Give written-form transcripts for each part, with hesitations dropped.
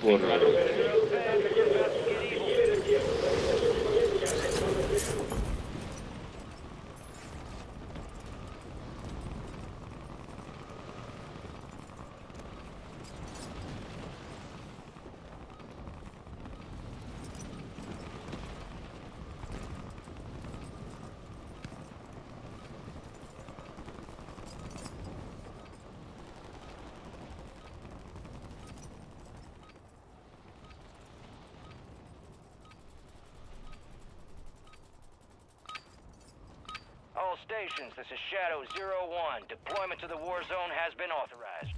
போடுறாரு. All stations, this is Shadow 01. Deployment to the war zone has been authorized.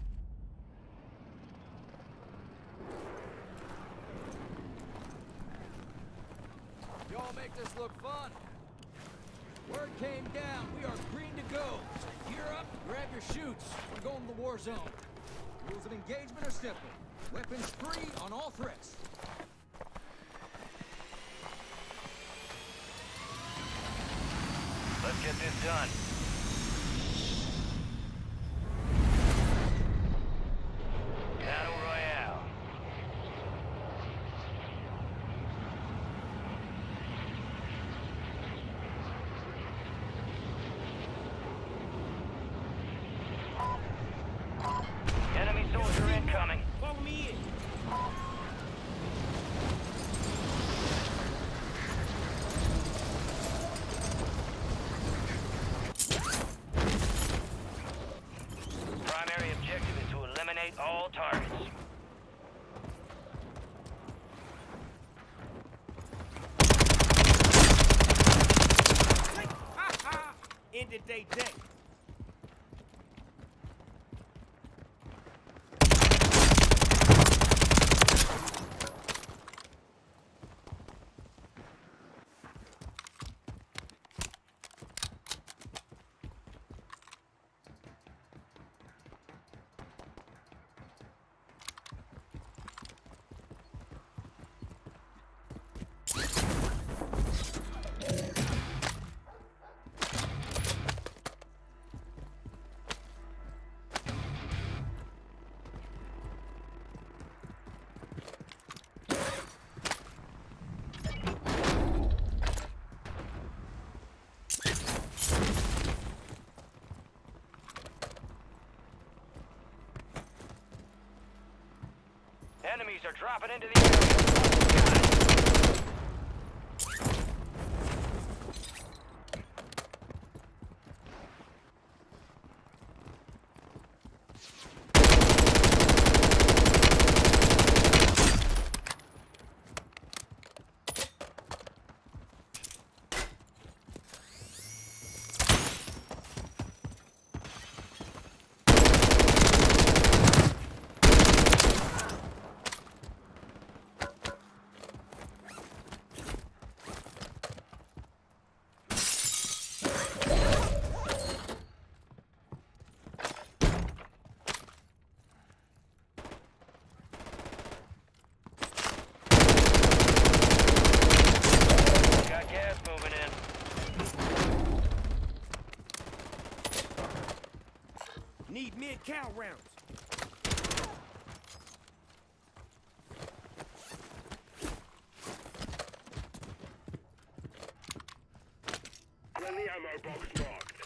Y'all make this look fun. Word came down. We are green to go. So gear up, grab your chutes. We're going to the war zone. Rules of engagement are simple. Weapons free on all threats. Let's get this done. Battle Royale. Enemy soldier incoming. Follow me in. Primary objective is to eliminate all targets. Ended they day. Enemies are dropping into the area. Got gas moving in. Need mid-cal rounds. Friendly ammo box marked.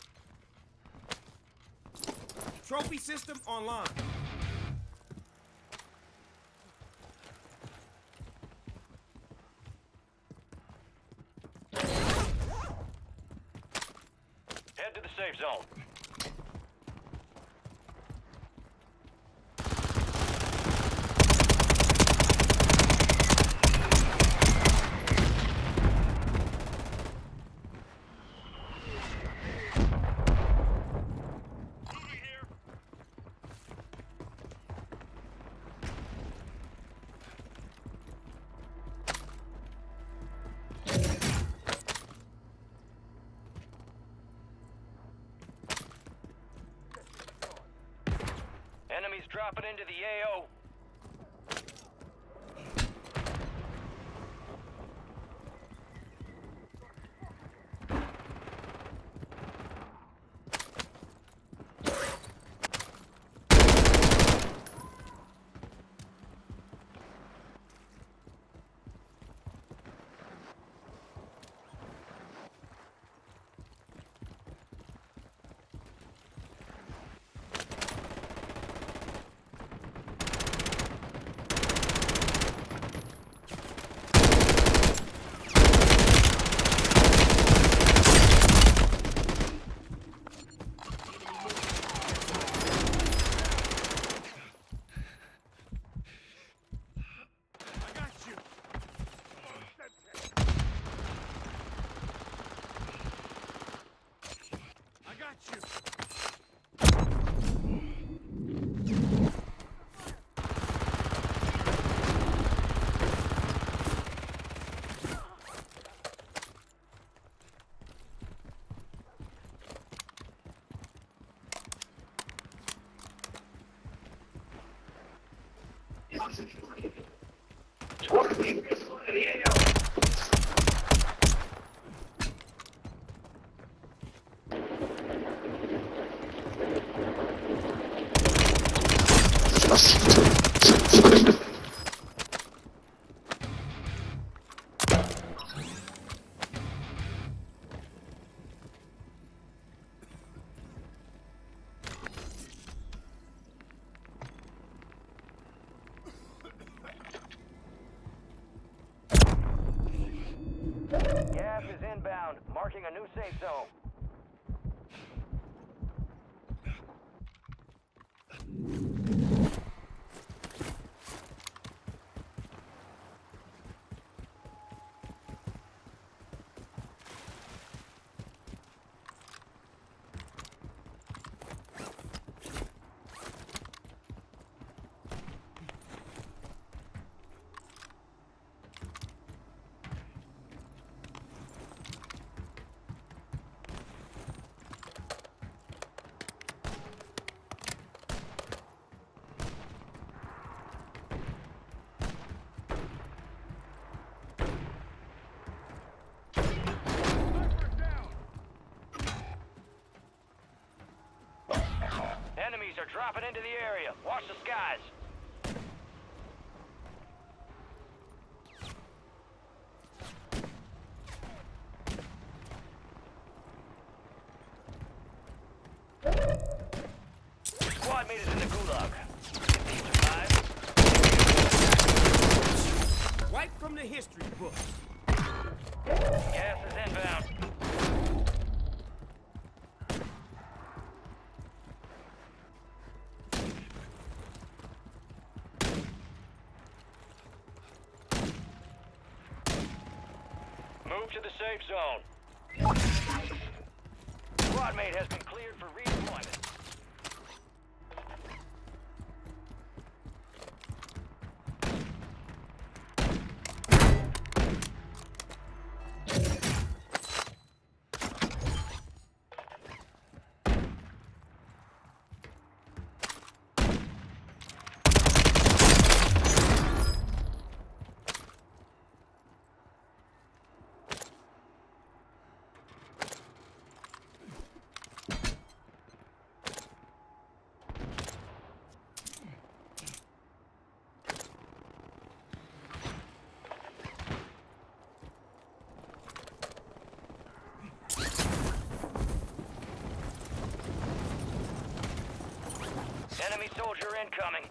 Trophy system online. Head to the safe zone. Enemies dropping into the AO. Gas is inbound, marking a new safe zone. Enemies are dropping into the area. Watch the skies. Squad mate is in the gulag. If he survives, Right from the history book. gas is inbound. Move to the safe zone. Squad mate has been cleared for redeployment. Enemy soldier incoming.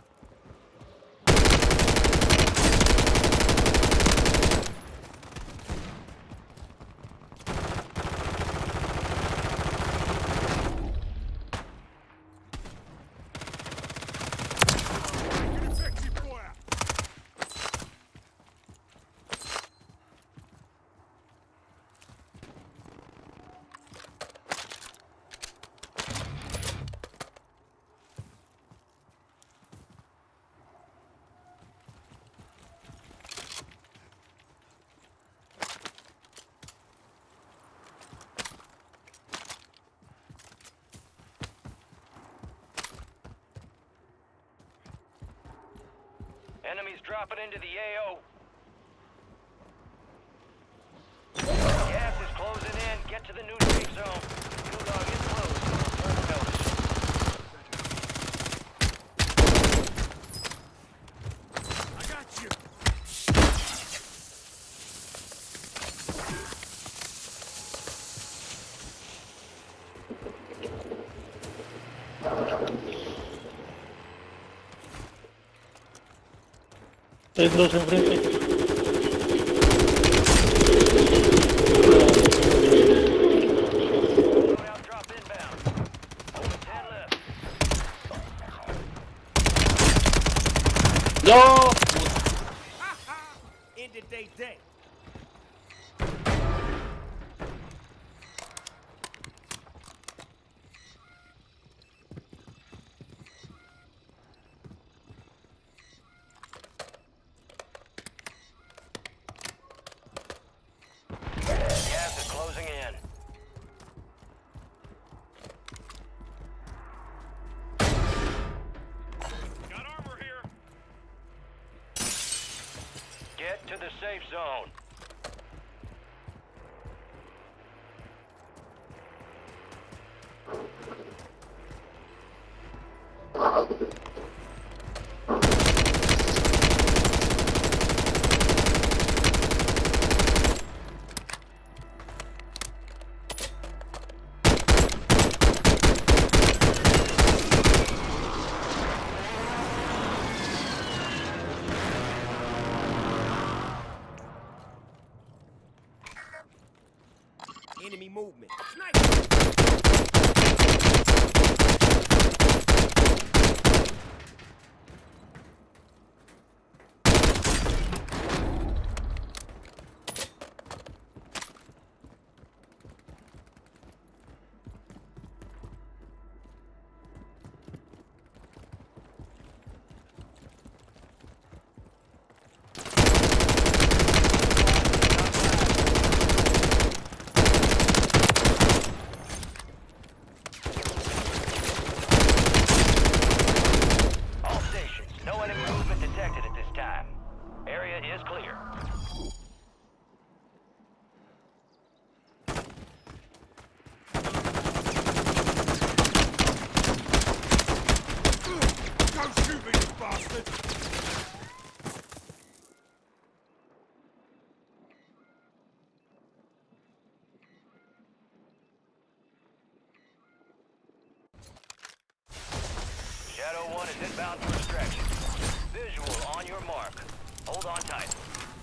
Enemies dropping into the AO. Gas is closing in. Get to the new safe zone. Gulag is closed. Further notice. I got you. Hay dos enfrente. Loadout drop inbound. 10 left. ¡No! Ended they day. zone. Enemy movement. Sniper! All stations, no enemy movement detected at this time. Area is clear. Don't shoot me, you bastard! Shadow 1 is inbound for extraction. Visual on your mark. Hold on tight.